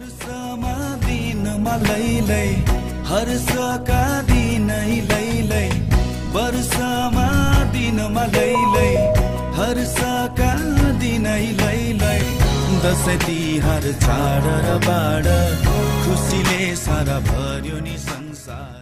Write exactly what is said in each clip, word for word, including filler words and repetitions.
वर्षमा दिनमा लैलै हर्षका दिनै लैलै वर्षमा दिनमा लैलै हर्षका दिनै लैलै दसैँ तिहार चाड र बाड खुसीले सारा भर्यो नि संसार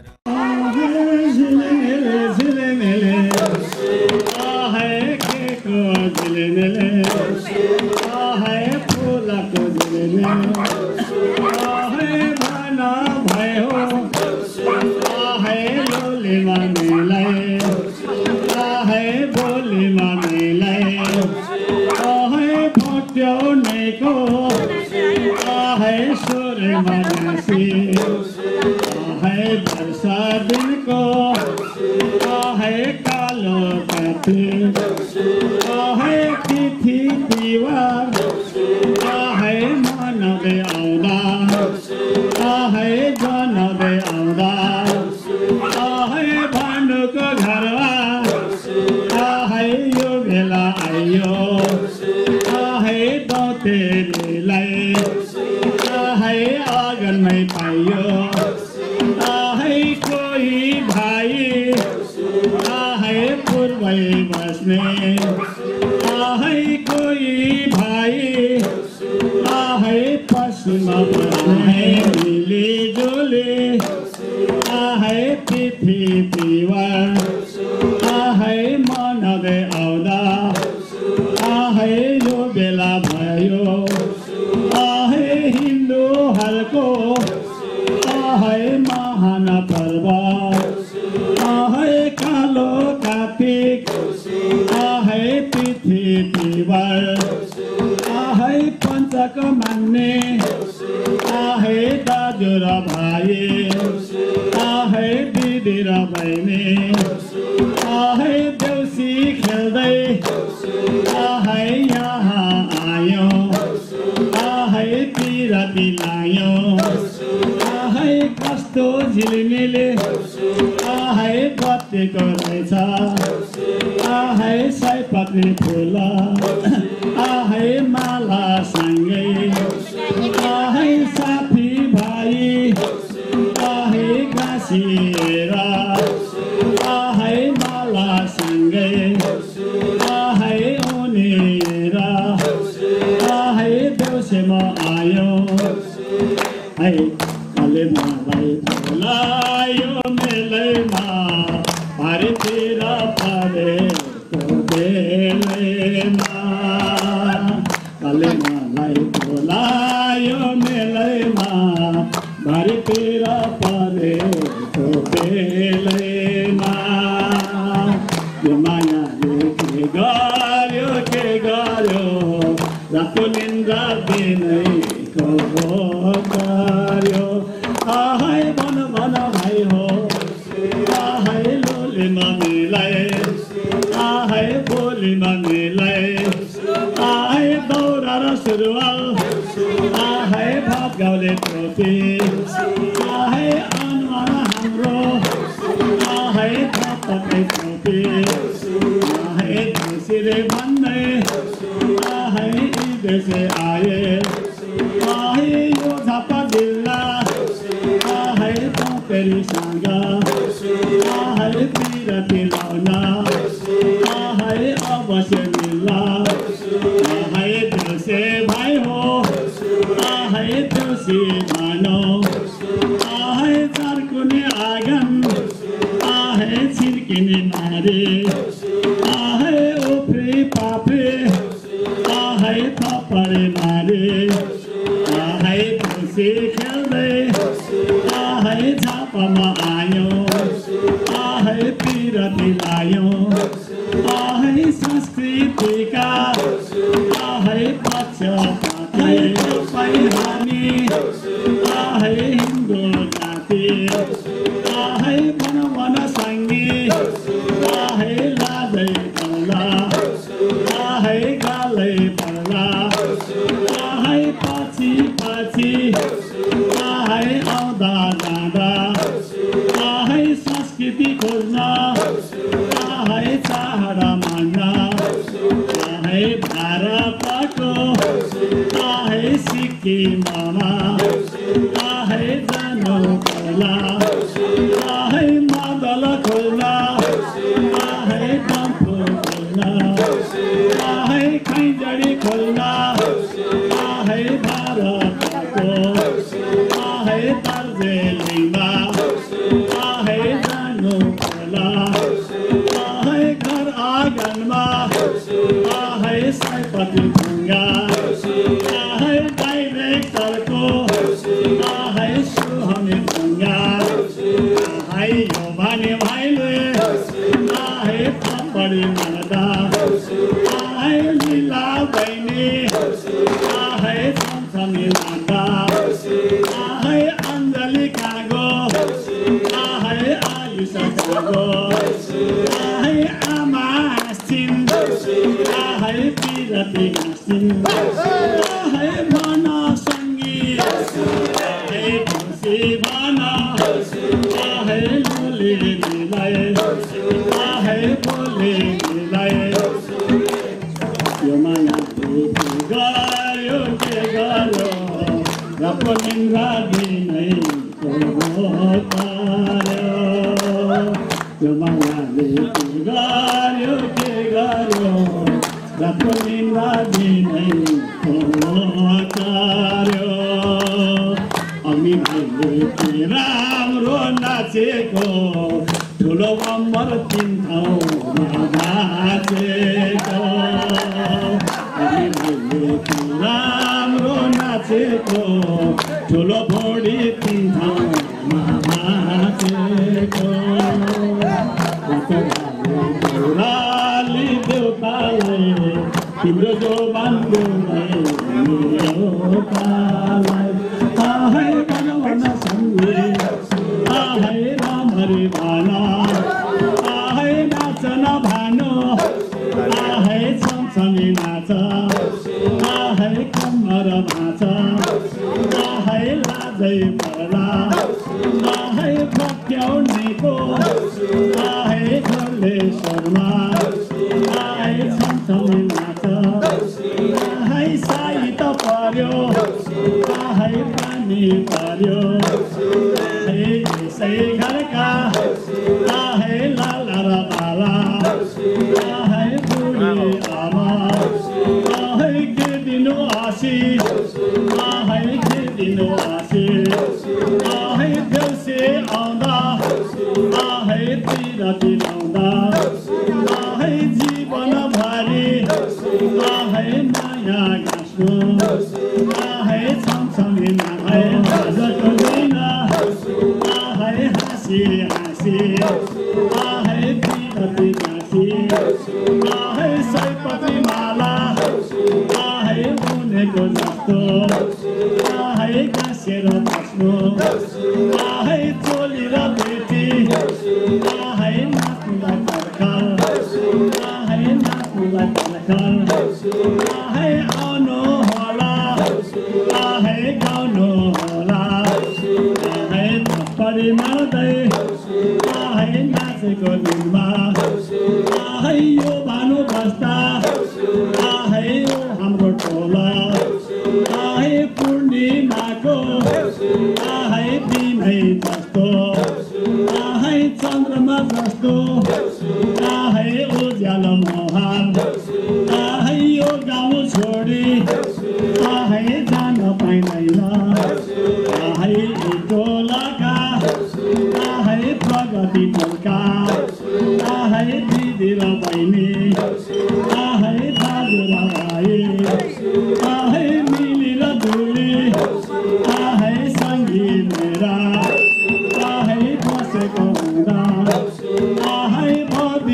वर्षा दिन को है कालो काठी है तिथि तिहार है मनबे आउँदा है जनबे आउँदा है भानुको घरमा है यो बेला आयो है दौतेरीलाई है आँगनमै पाइयो बस्ने है कोही भाइ है पश्चिममा बस्ने मिली जुली है तिथि तिहार है मनबे आउँदा है यो बेला भयो है हिन्दूहरूको है महान पर्व है कालो कार्तिक है तिथि तिहार है पञ्चको मान्ने है दाजु र भाइ है दिदी र बहिनी है देउसी खेल्दै है यहाँ आयो है पिरती लायो है कस्तो झिलिमिली है बत्तीको रहेछ है सयपत्री फुल है माला सँगै है साथी भाइ है गाँसिएर है माला सँगै है उनीर है देउसीमा आयो है कले मलाई बोलायो मेलैमा पारितिर परेको बेलैमा कले मलाई बोलायो मेलैमा पारितिर परेको बेलैमा यो मायाले के गर्यो के गर्यो रातो निन्द्रा दिनैको गर्यो है भन भन भाइ हो है लोलीमा मिलाए है बोलीमा मिलाए है दौरा र सुरुवाल है भात गाउँले टोपी है अनुहार हाम्रो है थपकै टोपी है देउसीले भन्दै है यी देशे आए है यो झापा जिल्ला है दौतेरीसँग है पिरती लाउन है अवश्य मिल्ला है देउसे भाइ हो है देउसी मानो है चारकुने आँगन है छिर्किने नारी है उफ्री पाफ्री है थपरे मारी है देउसी खेल्दै है झापामा आयो है पिरती लायो है संस्कृतिका है पक्षपाती हामी है हिन्दू जाति है मन मन सङ्गी है लाजै पर्ला है गालै पर्ला है पछि पछि है आउँदा जाँदा है संस्कृति खोज्न है चाहना मान्न है भारतको है सिक्किम कि मामा आहै जानु खोला आहै मादल खोला आहै डम्फु खोला आहै खैँजडी खोला आहै भारतको आहै दार्जिलिङमा आहै जानु खोला आहै घर आँगनमा आहै सयपत्री ढुङ्गा आहै डाइरेक्टरको आहै सुहाउने ढुङ्गा आहै यो भने भाइले आहै पपडी मार्दा आहै लीला बहिनी आहै छमछमी मार्दा आहै अञ्जली कागो आहै आयुष कागो आहै आमा हाँस्छिन् आहै पिरती हाँस्छिन् आहै भन सङ्गीत आहै खुसी भन आहै लोलीलाई आहै बोलीलाई यो मायाले के गर्यो के गर्यो रब्बो निन्द्रा दिनै पार्यो यो मायाले के गर्यो के गर्यो रब्बो निन्द्रा दिनै पार्यो अमी भाइले के राम्रो नाचेको ठुलो अमर तिन ठाउँमा नाचेको अमी भाइले के राम्रो नाचेको ठुलो भोडी तिन ठाउँमा नाचेको राली देउतालाई तिम्रो जो बान्धुलाई आहै भन भन सङ्गी आहै रामरी भन आहै नाच न भानु आहै छमछमी नाच आहै कम्मर भाँच आहै लाजै पर्ला आहै पक्याउनेको आहै घरले शर्मा आहै छमछमी नाच आहै साई त पर्यो आहै पानी पर्यो आहै यसै घरका आहै लाला र बाला आहै बुढी आमा आहै के दिनु आशिष आहै के दिनु आशिष आहै देउसे आउँदा आहै तिरती लाउँदा आहै जीवन भरि आहै माया गाँस्नु आहै छमछमी आहै आजको दिन आहै हाँसी हाँसी आहै तिरती गाँसी आहै सयपत्री माला आहै बुनेको जस्तो आहै गाँसेर बस्नु आहै चोली र बेटी आहै नाच्नुलाई पर्खल आहै नाच्नुलाई पर्खल आहै आउनु होला आहै गाउनु होला आहै थप्पडी मार्दै आहै नाचेको दिनमा आहै यो भानु बस्दा आहै यो हाम्रो टोला आहै पूर्णिमाको आहै दिनै जस्तो आहै चन्द्रमा जस्तो आहै उज्यालो मोहन आहै यो गाउँ छोडी आहै जान पाइँदैन आहै टोलाका आहै प्रगति टोलका आहै दिदी र बहिनी आहै दाजु र भाइ आहै मिली र धुली आहै सङ्गी मेरा आहै बसेको हुँदा आहै भवि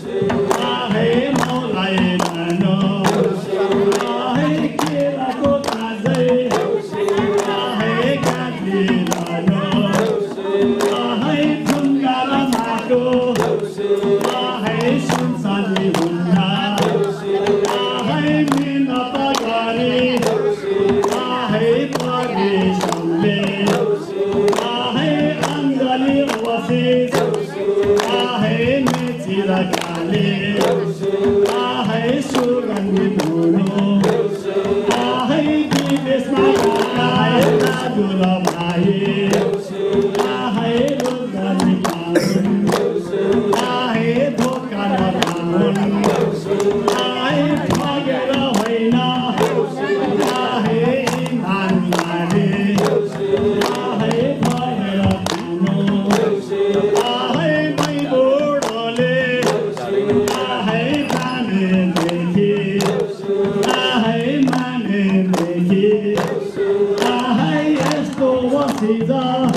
आहे मलाई मानो आहे केलाको ताजै आहे काँटी लानो आहे ढुङ्गा र माटो आहे सुनसानी हुन्ना आहे मिहिनेत गरी आहे परिश्रमले आहे अङ्गली वसिस आहे मेची र काले आहे सुगन्धित हुनु आहे विदेशमा आए दाजु र भाइ आहे रोजगारी पाउन् आहे धोका नखाउन् आहे ठगेर होइन आहे इमानदारी आहे भएर खानु आहे मै बुढोले आहे जानेदेखि आहे मानेदेखि आहे यस्तो वसिज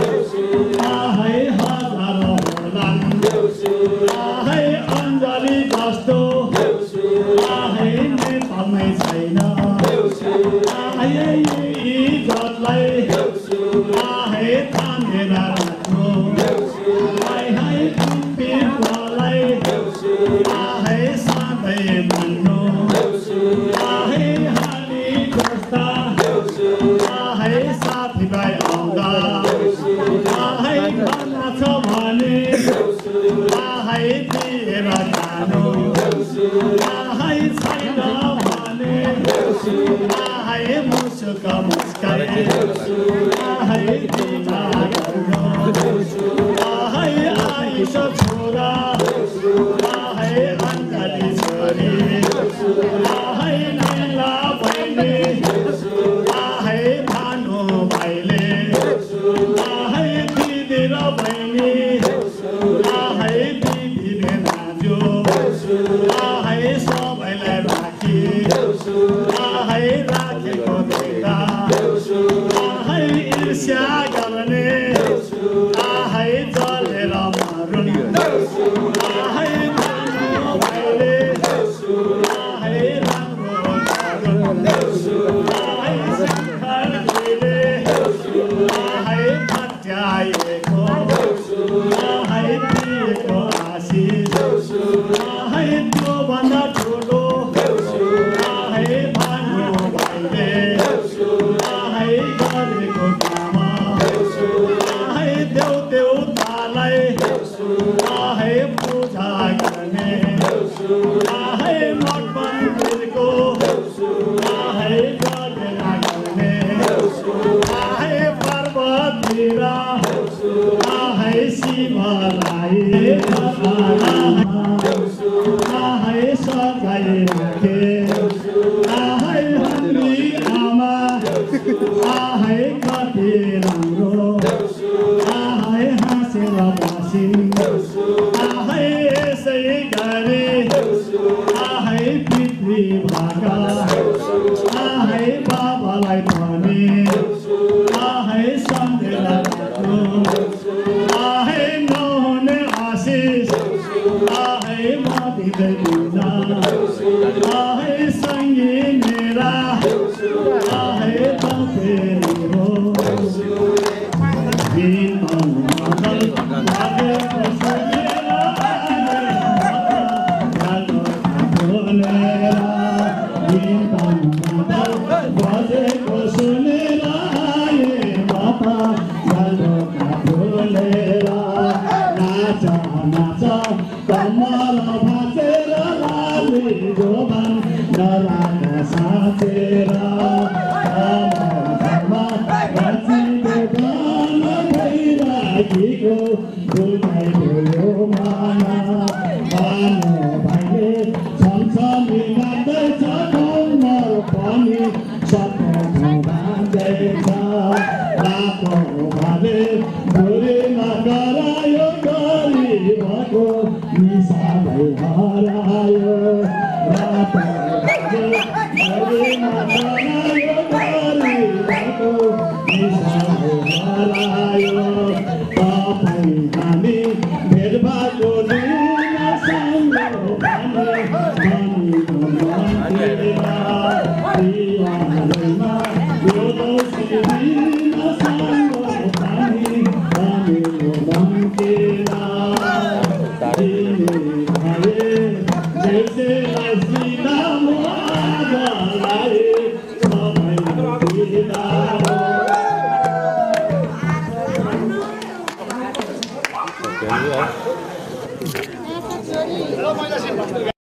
आहे हजार होलान् आहे अञ्जली जस्तो आहे नेपालमै छैन आहे इज्जतलाई आहे थामेर राख्नु आहे पितृलाई आहे सधैँ मान्नु आहे हानी जस्ता आहे साथीभाइ आउँदा आहे खाना छ भने आहे दिएर खानु आहे छैन भने आहे मुसुक मुस्काइ आहे दिना गर्नु आहे आइस छोरा आहे अञ्जली छोरी आहे नैला बहिनी आहे भानु भाइले आहे दिदी र बहिनी आहे दिदीले दाजु आहे सबैलाई राखी आहे राखेको देख्दा आहे ईर्ष्या गर्ने आहे जलेर मरुन् आहे भानु भाइले आहे राम्रो गरुन् आहे शङ्करजीले आहे भट्याएको आहे दिएको आशिष आहे त्योभन्दा ठुलो आहे भानु भाइले आहे गरेको काम आहे देउ देउतालाई आहे पूजा गर्ने आहे मठ मन्दिरको आहे गरेर गर्ने आहे पर्वततिर आहे शिवलाई आहे सजाइ राखे आहे हन्दी आमा आहे कति राम्रो आहे हाँसेर बसिन् आहे यसै गरी आहे पितृ भाका आहे बाबालाई पनि आहे सम्झेर राख्नु आहे नहुने आशिष आहे म दिँदै दिँदा आहे सङ्गी मेरा आहे तपेरी हो दिन अनुमोदन लागेको सुनेर जालो बोलेर दिन अनुमोदन बजेको सुनेर आए बाबा जालो बोलेर नाच नाच कमल भाँचेर लाली जोबान नराग साँचेर भइराखेको फुलमै भयो माना भानु भाइले छमछमी गाउँदैछ कम्मर पनि सपना बाँध्दैछ रातो भाले भुरीमा गरायो गरिबको निसा भई हरायो रातो भाले भुरीमा गरायो गरिबको चोरी